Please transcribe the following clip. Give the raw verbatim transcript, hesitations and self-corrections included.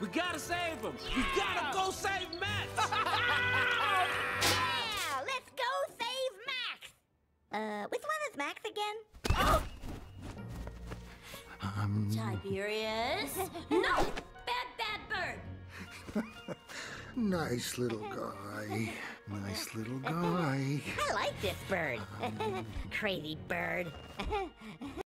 We gotta save him. We gotta go save Max. Yeah, let's go save Max. Uh, which one is Max again? Um... Tiberius? No! Bad, bad bird! Nice little guy. Nice little guy. I like this bird. Crazy bird.